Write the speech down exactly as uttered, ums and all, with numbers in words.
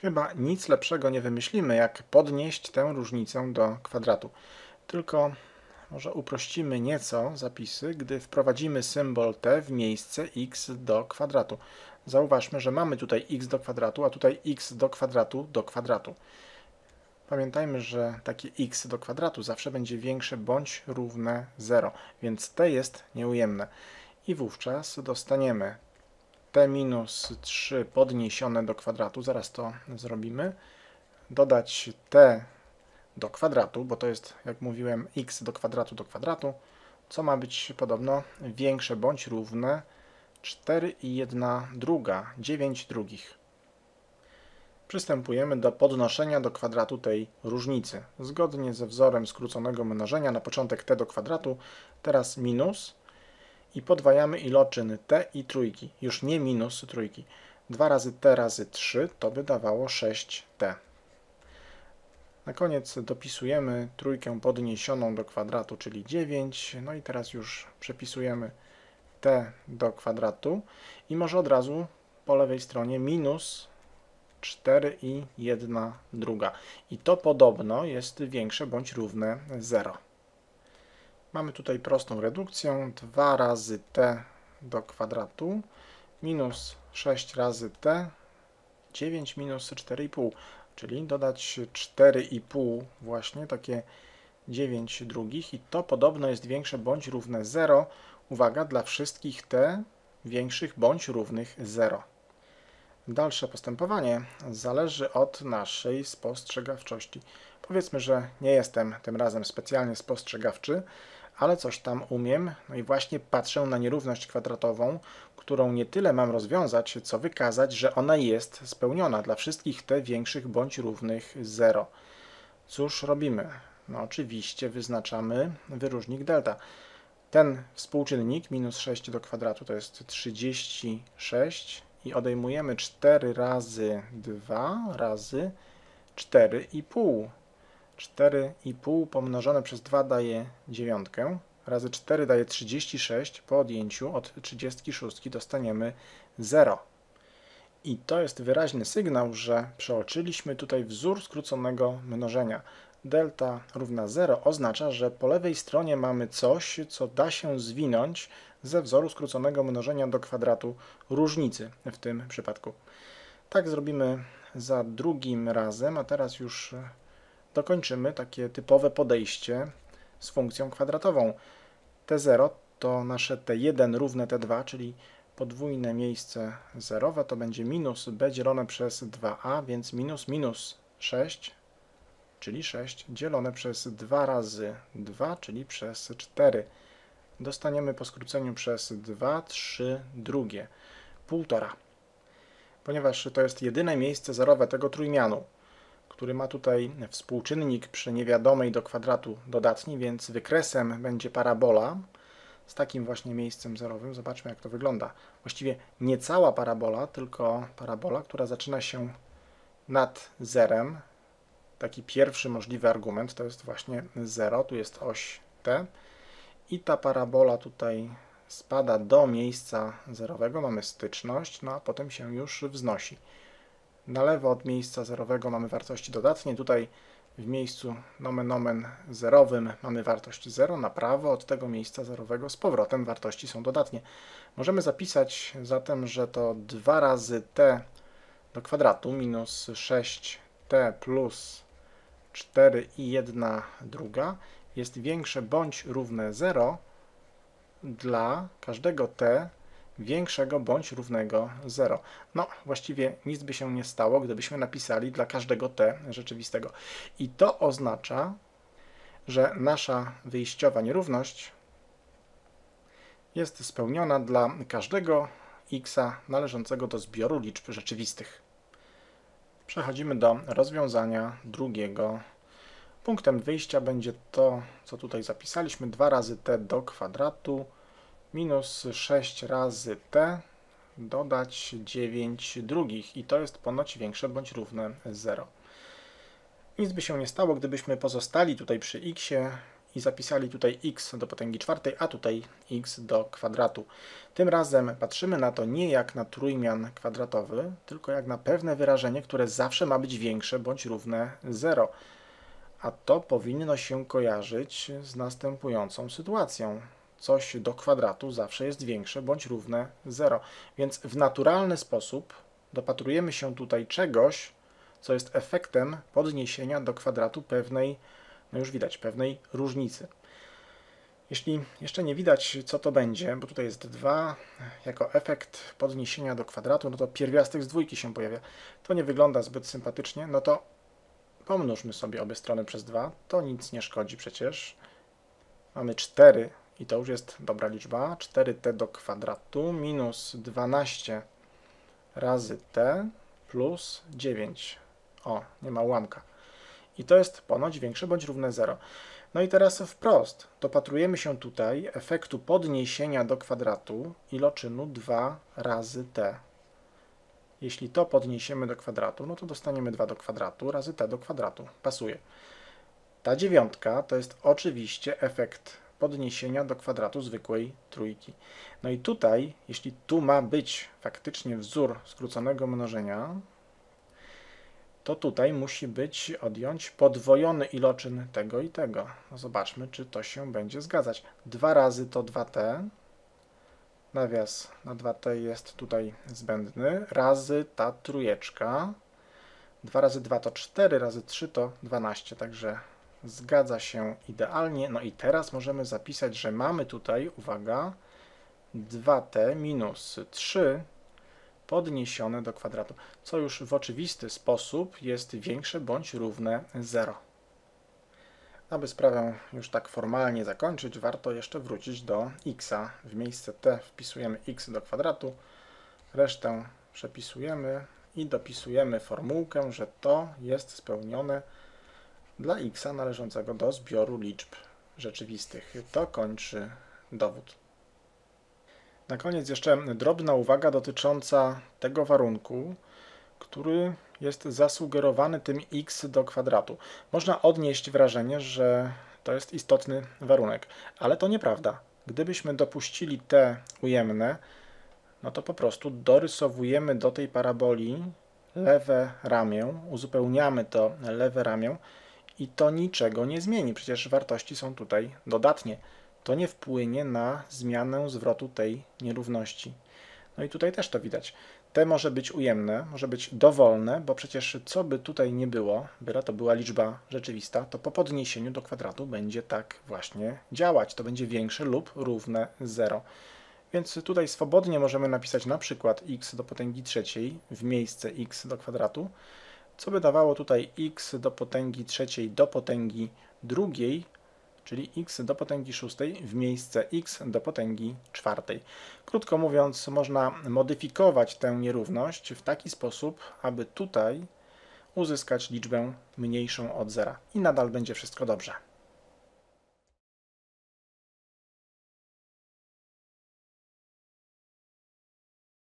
Chyba nic lepszego nie wymyślimy, jak podnieść tę różnicę do kwadratu. Tylko może uprościmy nieco zapisy, gdy wprowadzimy symbol t w miejsce x do kwadratu. Zauważmy, że mamy tutaj x do kwadratu, a tutaj x do kwadratu do kwadratu. Pamiętajmy, że takie x do kwadratu zawsze będzie większe bądź równe zero, więc t jest nieujemne. I wówczas dostaniemy t minus trzy podniesione do kwadratu, zaraz to zrobimy, dodać t do kwadratu, bo to jest, jak mówiłem, x do kwadratu do kwadratu, co ma być podobno większe bądź równe cztery i jedna druga, dziewięć drugich. Przystępujemy do podnoszenia do kwadratu tej różnicy. Zgodnie ze wzorem skróconego mnożenia na początek t do kwadratu, teraz minus i podwajamy iloczyn t i trójki, już nie minus trójki. dwa razy t razy trzy to by dawało sześć t. Na koniec dopisujemy trójkę podniesioną do kwadratu, czyli dziewięć. No i teraz już przepisujemy t do kwadratu i może od razu po lewej stronie minus cztery i jedna druga. I to podobno jest większe bądź równe zero. Mamy tutaj prostą redukcję. dwa razy t do kwadratu minus sześć razy t, dziewięć minus cztery i pół. Czyli dodać cztery i pół, właśnie takie dziewięć drugich i to podobno jest większe bądź równe zero. Uwaga, dla wszystkich t większych bądź równych zero. Dalsze postępowanie zależy od naszej spostrzegawczości. Powiedzmy, że nie jestem tym razem specjalnie spostrzegawczy, ale coś tam umiem, no i właśnie patrzę na nierówność kwadratową, którą nie tyle mam rozwiązać, co wykazać, że ona jest spełniona dla wszystkich t większych bądź równych zero. Cóż robimy? No oczywiście wyznaczamy wyróżnik delta. Ten współczynnik minus sześć do kwadratu to jest trzydzieści sześć i odejmujemy cztery razy dwa razy cztery i pół. cztery i pół pomnożone przez dwa daje dziewięć, razy cztery daje trzydzieści sześć, po odjęciu od trzydzieści sześć dostaniemy zero. I to jest wyraźny sygnał, że przeoczyliśmy tutaj wzór skróconego mnożenia. Delta równa zero oznacza, że po lewej stronie mamy coś, co da się zwinąć ze wzoru skróconego mnożenia do kwadratu różnicy w tym przypadku. Tak zrobimy za drugim razem, a teraz już dokończymy takie typowe podejście z funkcją kwadratową. t zero to nasze t jeden równe t dwa, czyli podwójne miejsce zerowe, to będzie minus b dzielone przez dwa a, więc minus minus sześć, czyli sześć, dzielone przez dwa razy dwa, czyli przez cztery. Dostaniemy po skróceniu przez dwa, trzy drugie, półtora. Ponieważ to jest jedyne miejsce zerowe tego trójmianu, który ma tutaj współczynnik przy niewiadomej do kwadratu dodatni, więc wykresem będzie parabola z takim właśnie miejscem zerowym. Zobaczmy, jak to wygląda. Właściwie nie cała parabola, tylko parabola, która zaczyna się nad zerem. Taki pierwszy możliwy argument to jest właśnie zero, tu jest oś t. I ta parabola tutaj spada do miejsca zerowego, mamy styczność, no a potem się już wznosi. Na lewo od miejsca zerowego mamy wartości dodatnie, tutaj w miejscu nomen omen zerowym mamy wartość zero, na prawo od tego miejsca zerowego z powrotem wartości są dodatnie. Możemy zapisać zatem, że to dwa razy t do kwadratu minus sześć t plus cztery i jedna druga jest większe bądź równe zero dla każdego t większego bądź równego zero. No, właściwie nic by się nie stało, gdybyśmy napisali dla każdego t rzeczywistego. I to oznacza, że nasza wyjściowa nierówność jest spełniona dla każdego x należącego do zbioru liczb rzeczywistych. Przechodzimy do rozwiązania drugiego. Punktem wyjścia będzie to, co tutaj zapisaliśmy, dwa razy t do kwadratu minus sześć razy t dodać dziewięć drugich i to jest ponoć większe bądź równe zero. Nic by się nie stało, gdybyśmy pozostali tutaj przy x i zapisali tutaj x do potęgi czwartej, a tutaj x do kwadratu. Tym razem patrzymy na to nie jak na trójmian kwadratowy, tylko jak na pewne wyrażenie, które zawsze ma być większe bądź równe zero. A to powinno się kojarzyć z następującą sytuacją. Coś do kwadratu zawsze jest większe bądź równe zero. Więc w naturalny sposób dopatrujemy się tutaj czegoś, co jest efektem podniesienia do kwadratu pewnej, no już widać, pewnej różnicy. Jeśli jeszcze nie widać, co to będzie, bo tutaj jest dwa jako efekt podniesienia do kwadratu, no to pierwiastek z dwójki się pojawia. To nie wygląda zbyt sympatycznie, no to pomnóżmy sobie obie strony przez dwa, to nic nie szkodzi przecież. Mamy cztery i to już jest dobra liczba, cztery t do kwadratu minus dwanaście razy t plus dziewięć. O, nie ma ułamka. I to jest ponoć większe bądź równe zero. No i teraz wprost dopatrujemy się tutaj efektu podniesienia do kwadratu iloczynu dwa razy t. Jeśli to podniesiemy do kwadratu, no to dostaniemy dwa do kwadratu razy t do kwadratu. Pasuje. Ta dziewiątka to jest oczywiście efekt podniesienia do kwadratu zwykłej trójki. No i tutaj, jeśli tu ma być faktycznie wzór skróconego mnożenia, to tutaj musi być odjąć podwojony iloczyn tego i tego. No zobaczmy, czy to się będzie zgadzać. dwa razy to dwa t, nawias na dwa t jest tutaj zbędny, razy ta trójeczka. dwa razy dwa to cztery, razy trzy to dwanaście, także zgadza się idealnie. No i teraz możemy zapisać, że mamy tutaj, uwaga, dwa t minus trzy podniesione do kwadratu, co już w oczywisty sposób jest większe bądź równe zero. Aby sprawę już tak formalnie zakończyć, warto jeszcze wrócić do x. W miejsce t wpisujemy x do kwadratu, resztę przepisujemy i dopisujemy formułkę, że to jest spełnione dla x należącego do zbioru liczb rzeczywistych. To kończy dowód. Na koniec jeszcze drobna uwaga dotycząca tego warunku, który jest zasugerowany tym x do kwadratu. Można odnieść wrażenie, że to jest istotny warunek, ale to nieprawda. Gdybyśmy dopuścili t ujemne, no to po prostu dorysowujemy do tej paraboli lewe ramię, uzupełniamy to lewe ramię i to niczego nie zmieni. Przecież wartości są tutaj dodatnie. To nie wpłynie na zmianę zwrotu tej nierówności. No i tutaj też to widać. T może być ujemne, może być dowolne, bo przecież co by tutaj nie było, byle to była liczba rzeczywista, to po podniesieniu do kwadratu będzie tak właśnie działać. To będzie większe lub równe zero. Więc tutaj swobodnie możemy napisać na przykład x do potęgi trzeciej w miejsce x do kwadratu, co by dawało tutaj x do potęgi trzeciej do potęgi drugiej, czyli x do potęgi szóstej w miejsce x do potęgi czwartej. Krótko mówiąc, można modyfikować tę nierówność w taki sposób, aby tutaj uzyskać liczbę mniejszą od zera i nadal będzie wszystko dobrze.